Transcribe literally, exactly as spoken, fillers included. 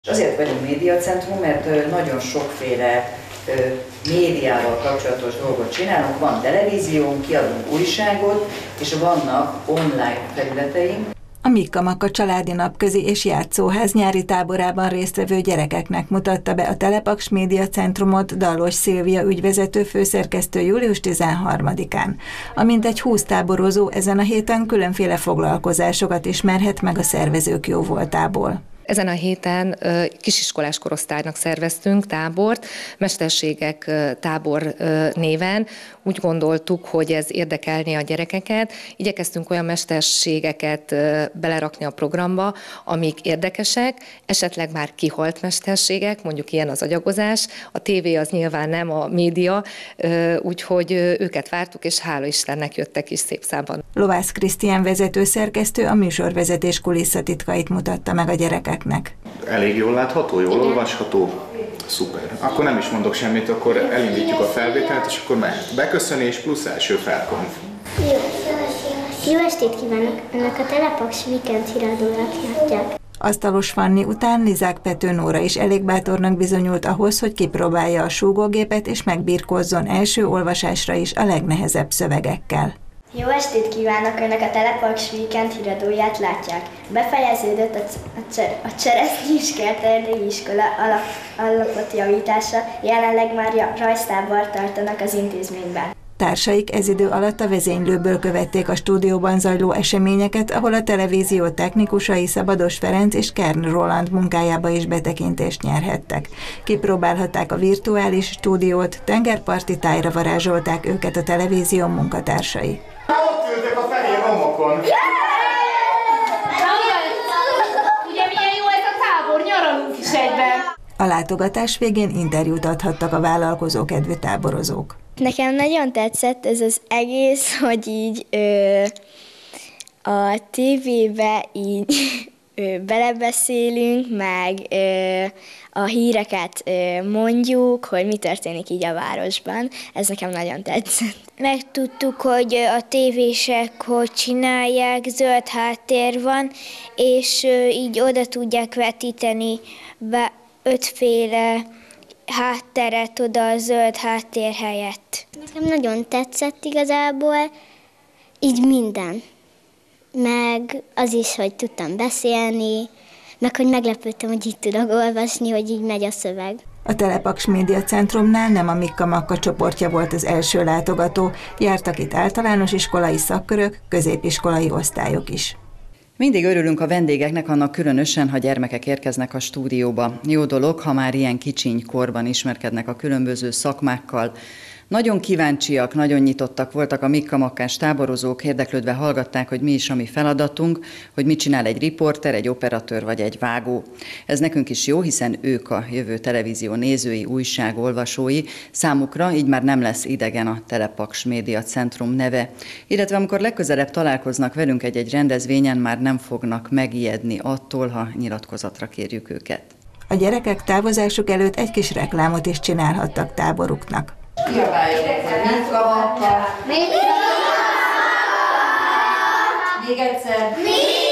Azért vagyunk médiacentrum, mert nagyon sokféle médiával kapcsolatos dolgot csinálunk. Van televíziónk, kiadunk újságot, és vannak online felületeink. A Mikka Makka családi napközi és játszóház nyári táborában résztvevő gyerekeknek mutatta be a Telepaks Média Centrumot Dallos Szilvia ügyvezető főszerkesztő július tizenharmadikán. A mintegy húsz táborozó ezen a héten különféle foglalkozásokat ismerhet meg a szervezők jóvoltából. Ezen a héten kisiskolás korosztálynak szerveztünk tábort, mesterségek tábor néven. Úgy gondoltuk, hogy ez érdekelné a gyerekeket. Igyekeztünk olyan mesterségeket belerakni a programba, amik érdekesek, esetleg már kihalt mesterségek, mondjuk ilyen az agyagozás. A tévé az nyilván nem a média, úgyhogy őket vártuk, és hála Istennek jöttek is szép számban. Lovász Krisztián vezetőszerkesztő a műsorvezetés kulisszatitkait mutatta meg a gyerekeknek. Elég jól látható, jól olvasható? Szuper. Akkor nem is mondok semmit, akkor elindítjuk a felvételt, és akkor mehet. Beköszönés plusz első felkonf. Jó, jó estét kívánok! Önök a Telepaks Weekend híradóját látják. Asztalos Fanni után Lizák Pető Nóra is elég bátornak bizonyult ahhoz, hogy kipróbálja a súgógépet, és megbirkózzon első olvasásra is a legnehezebb szövegekkel. Jó estét kívánok! Önök a Telepaks Weekend híradóját látják. Befejeződött a, c- a Cseresznyis-kert erdélyi iskola alap, alapotjavítása, jelenleg már rajztábort tartanak az intézményben. Társaik ez idő alatt a vezénylőből követték a stúdióban zajló eseményeket, ahol a televízió technikusai Szabados Ferenc és Kern Roland munkájába is betekintést nyerhettek. Kipróbálhatták a virtuális stúdiót, tengerparti tájra varázsolták őket a televízió munkatársai. Ott ültek a fehér romokon! Ugye milyen jó ez a tábor, nyaralunk is egyben! A látogatás végén interjút adhattak a vállalkozókedvű táborozók. Nekem nagyon tetszett ez az egész, hogy így ö, a tévébe így ö, belebeszélünk, meg ö, a híreket ö, mondjuk, hogy mi történik így a városban. Ez nekem nagyon tetszett. Megtudtuk, hogy a tévések hogy csinálják, zöld háttér van, és ö, így oda tudják vetíteni be ötféle hátteret oda a zöld háttér helyett. Nekem nagyon tetszett igazából, így minden. Meg az is, hogy tudtam beszélni, meg hogy meglepődtem, hogy így tudok olvasni, hogy így megy a szöveg. A Telepaks Média Centrumnál nem a Mikka Makka csoportja volt az első látogató, jártak itt általános iskolai szakkörök, középiskolai osztályok is. Mindig örülünk a vendégeknek, annak különösen, ha gyermekek érkeznek a stúdióba. Jó dolog, ha már ilyen kicsiny korban ismerkednek a különböző szakmákkal. Nagyon kíváncsiak, nagyon nyitottak voltak a Mikka Makkás táborozók, érdeklődve hallgatták, hogy mi is a mi feladatunk, hogy mit csinál egy riporter, egy operatőr vagy egy vágó. Ez nekünk is jó, hiszen ők a jövő televízió nézői, újságolvasói. Számukra így már nem lesz idegen a Telepaks Média Centrum neve. Illetve amikor legközelebb találkoznak velünk egy-egy rendezvényen, már nem fognak megijedni attól, ha nyilatkozatra kérjük őket. A gyerekek távozásuk előtt egy kis reklámot is csinálhattak táboruknak. Kiabáljuk, hogy Mikka Makka. Még egyszer.